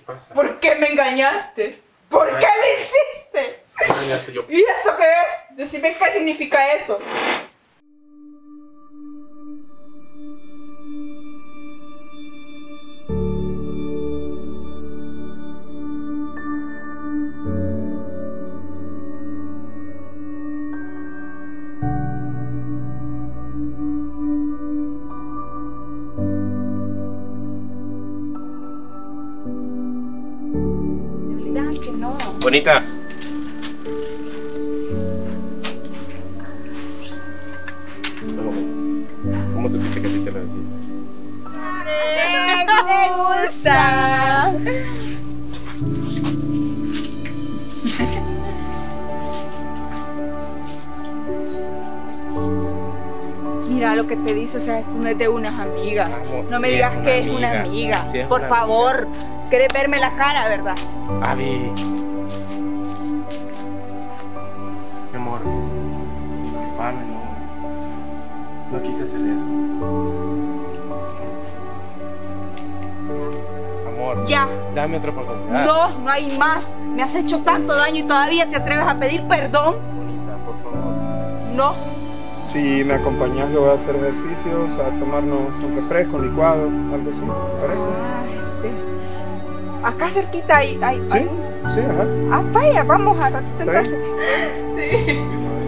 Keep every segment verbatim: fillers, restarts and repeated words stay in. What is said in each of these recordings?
pasa? ¿Por qué me engañaste? ¿Por qué lo hiciste? Me engañaste yo. ¿Y esto qué es? Decime qué significa eso. No. Bonita. ¿Cómo, cómo supiste que a ti te lo decía? Me gusta. Mira lo que te dice, o sea, esto no es de unas amigas. Amor, No me sí digas es una que es una amiga. amiga. Sí es Por una favor, quieres verme la cara, ¿verdad? Abby. Mi amor, disculpame, no, no quise hacer eso. Amor, Ya. dame otra oportunidad. No, no hay más. Me has hecho tanto daño y todavía te atreves a pedir perdón. Bonita, por favor. No. Si me acompañas, yo voy a hacer ejercicios, a tomarnos un refresco, un licuado, algo así, ¿te parece? Ah, este. Acá cerquita hay. hay, Sí, hay un- sí, ajá. Ah, vaya, vamos a ratito ¿Está bien? entonces. Sí.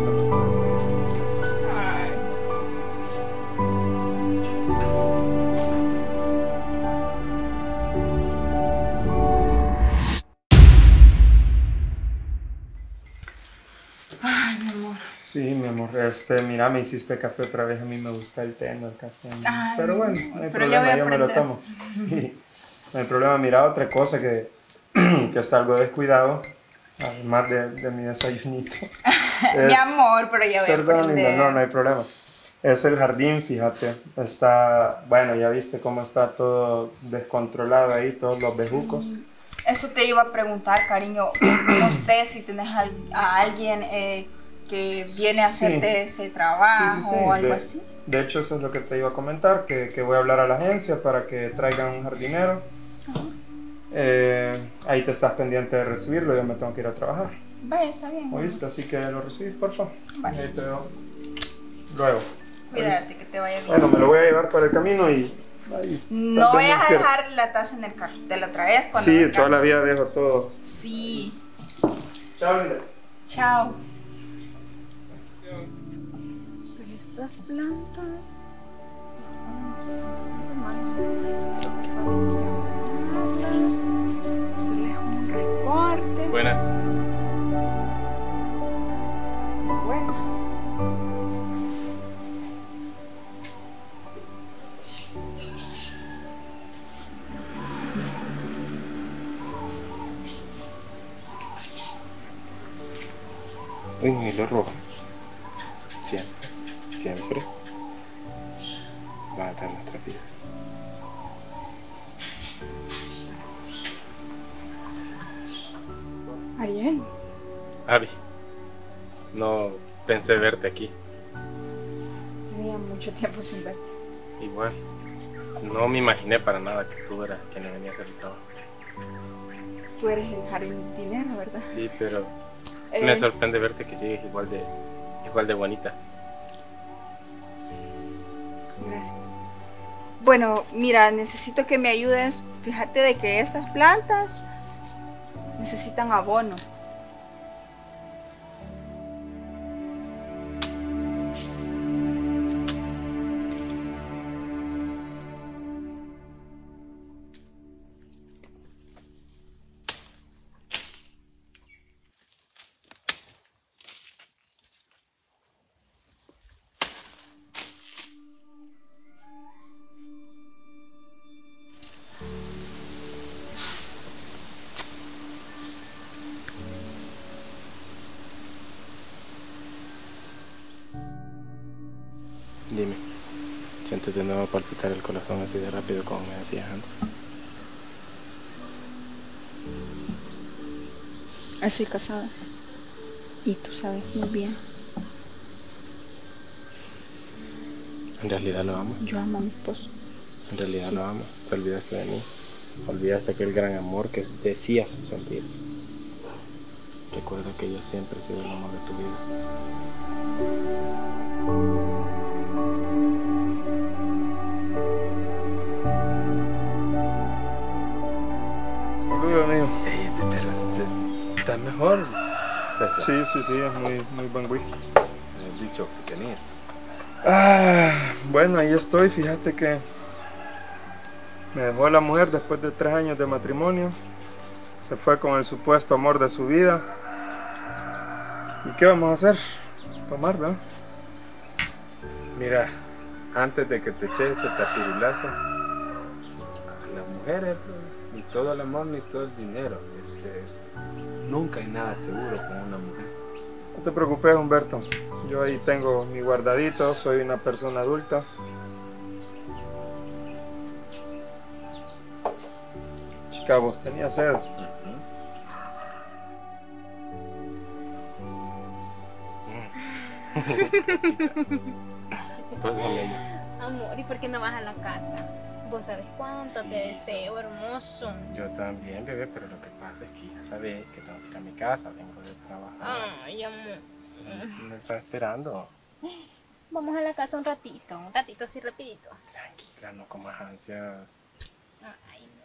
Ay, mi amor. Sí, mi amor, este, mira, me hiciste café otra vez, a mí me gusta el té, no el café. ¿no? Ay, Pero bueno, mi amor, no hay pero ya voy problema, a yo me lo aprender. tomo. Sí, no hay problema. Mira, otra cosa que, que está algo descuidado, además de, de mi desayunito. Mi es- amor, pero ya voy a Perdón, aprender. linda, no, no hay problema. Es el jardín, fíjate. Está, bueno, ya viste cómo está todo descontrolado ahí, todos los bejucos. Eso te iba a preguntar, cariño. No sé si tenés al- a alguien eh, que viene a Sí. hacerte ese trabajo Sí, sí, sí. o algo de, así. De hecho, eso es lo que te iba a comentar, que, que voy a hablar a la agencia para que traigan un jardinero. Eh, ahí te estás pendiente de recibirlo, yo me tengo que ir a trabajar. Vaya, está bien. ¿Oíste? Así que lo recibes, por favor. Vale. Ahí te veo luego. Cuídate, que te vaya bien. Bueno, me lo voy a llevar para el camino y... ahí, No tal vez vayas me a pierda. dejar la taza en el carro. Te la traes cuando Sí, vengas. toda la vida dejo todo. Sí. Chao, linda. Chao. Pero estas plantas... ah, están bastante malas. Creo que va a limpiarlas, hacerles un recorte. Buenas. Buenas. Un hilo rojo. Siempre, siempre va a atar nuestras vidas. Ariel. Abby, no pensé verte aquí. Tenía mucho tiempo sin verte. Igual, no me imaginé para nada que tú eras quien venía a hacer el trabajo. Tú eres el jardinero, ¿verdad? Sí, pero Eh, me sorprende verte que sigues igual de, igual de bonita. Gracias. Bueno, mira, necesito que me ayudes. Fíjate de que estas plantas necesitan abono. Dime, ¿sientes de nuevo palpitar el corazón así de rápido como me decías antes? Estoy casada. Y tú sabes muy bien. En realidad lo amo, Yo amo a mi esposo. en realidad Sí. lo amo. Te olvidaste de mí. Olvidaste aquel gran amor que decías sentir. Recuerda que yo siempre he sido el amor de tu vida. Saludos, amigo. Ey, te perras, te- ¿estás mejor? César? Sí, sí, sí, es muy, muy buen whisky. El dicho que tenías. Ah, bueno, ahí estoy. Fíjate que me dejó la mujer después de tres años de matrimonio. Se fue con el supuesto amor de su vida. ¿Y qué vamos a hacer? Tomar, ¿verdad? Mira, antes de que te eches ese tapirulazo, las mujeres, pues, ni todo el amor ni todo el dinero. Este, nunca hay nada seguro con una mujer. No te preocupes, Humberto. Yo ahí tengo mi guardadito, soy una persona adulta. Chica, vos tenías sed. Pues, amigo. Amor, ¿y por qué no vas a la casa? Vos sabes cuánto Sí. te deseo, hermoso. Yo también, bebé, pero lo que pasa es que ya sabes que tengo que ir a mi casa, vengo de trabajar. Ay, amor. Me está esperando. Vamos a la casa un ratito, un ratito así rapidito. Tranquila, no comas ansias. Ay, no.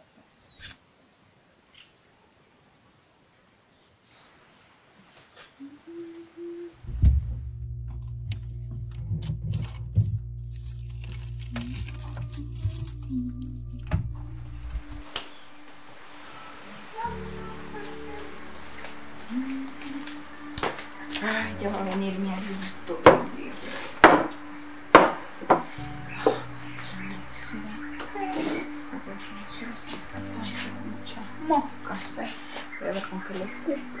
Ay, ya va a venir mi adulto. Muchas moscas, ¿eh? Voy a ver con qué le cubro.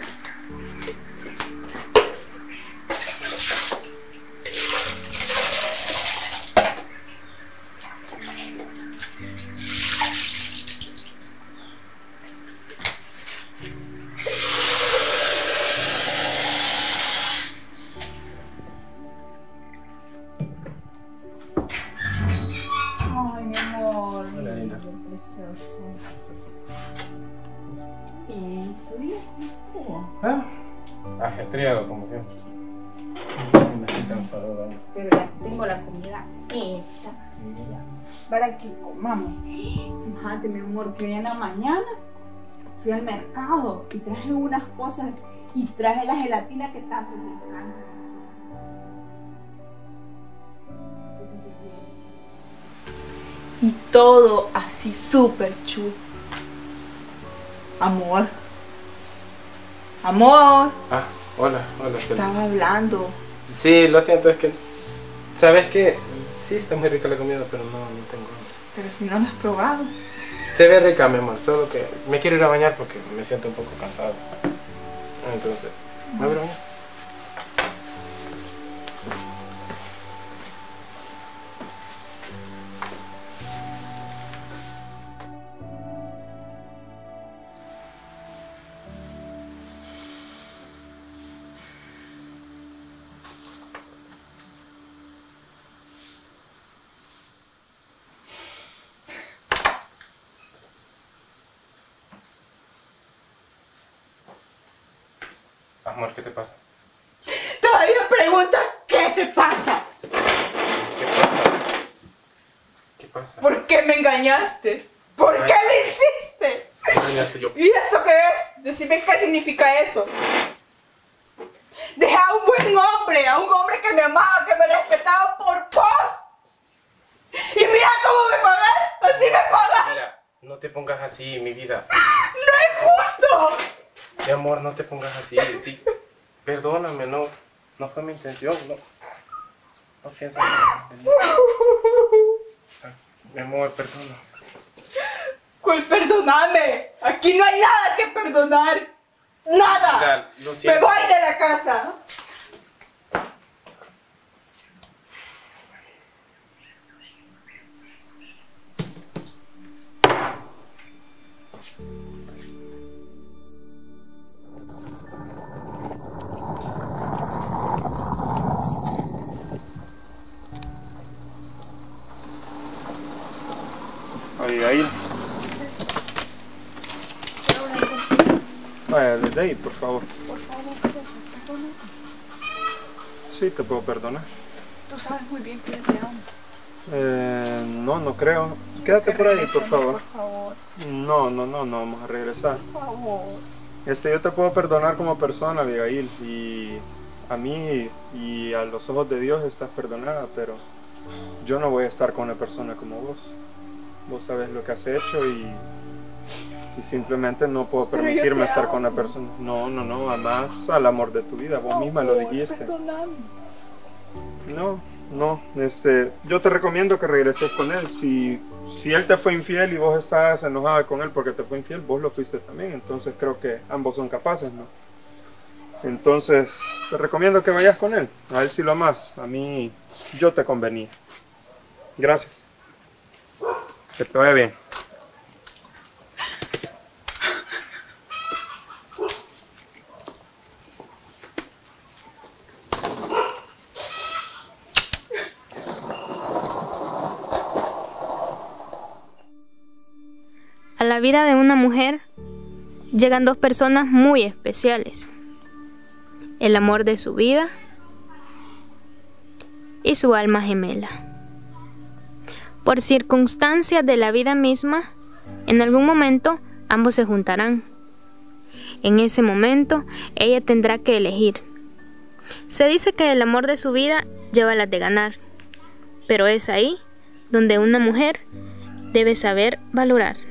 Ay, mi amor. Hola, Ina. Qué precioso. ¿Y tu día cómo estuvo? Ah, ajetreado como siempre. Me estoy cansado, ¿vale? Pero ya tengo la comida hecha. Ya. Para que comamos. Fíjate, mi amor, que hoy en la mañana fui al mercado y traje unas cosas y traje la gelatina que tanto me encanta. Y todo así súper chulo. Amor. Amor. Ah, hola, hola. Te estaba hablando. Sí, lo siento, es que... ¿Sabes qué? Sí, está muy rica la comida, pero no, no tengo hambre. Pero si no lo has probado. Se ve rica, mi amor, solo que me quiero ir a bañar porque me siento un poco cansado. Entonces, me voy a bañar. Amor, ¿qué te pasa? Todavía pregunta ¿qué te pasa? ¿Qué pasa? ¿Qué pasa? ¿Por qué me engañaste? ¿Por qué lo hiciste? Engañaste yo. ¿Y esto qué es? Decime qué significa eso. Dejé a un buen hombre, a un hombre que me amaba, que me respetaba por vos. Y mira cómo me pagas, así me pagas. Mira, no te pongas así, mi vida. No es justo. Mi amor, no te pongas así. Sí, perdóname, no, no fue mi intención, no. No pienses en mí. Ah, mi amor, perdona. ¿Cuál perdoname? Aquí no hay nada que perdonar. Nada. Mira, lo Me siento. voy de la casa. Ahí, ahí. Vaya, desde ahí, por favor. Por favor, César, perdóname. Sí, te puedo perdonar. Tú sabes muy bien que yo te amo. Eh, no, no creo. Quédate por ahí, por favor. Por favor, No, no, no, no vamos a regresar. por favor. Este, yo te puedo perdonar como persona, Abigail, y a mí y a los ojos de Dios estás perdonada, pero yo no voy a estar con una persona como vos. Vos sabes lo que has hecho y, y simplemente no puedo Pero yo permitirme te estar amo. con una persona. No, no, no, además al amor de tu vida, vos misma lo dijiste. Perdóname. No, no, este, yo te recomiendo que regreses con él. Si, si él te fue infiel y vos estás enojada con él porque te fue infiel, vos lo fuiste también. Entonces creo que ambos son capaces, ¿no? Entonces te recomiendo que vayas con él. A él si lo amas. A mí, yo te convenía. Gracias. Que te vaya bien. A la vida de una mujer llegan dos personas muy especiales: el amor de su vida y su alma gemela. Por circunstancias de la vida misma, en algún momento ambos se juntarán. En ese momento, ella tendrá que elegir. Se dice que el amor de su vida lleva las de ganar, pero es ahí donde una mujer debe saber valorar.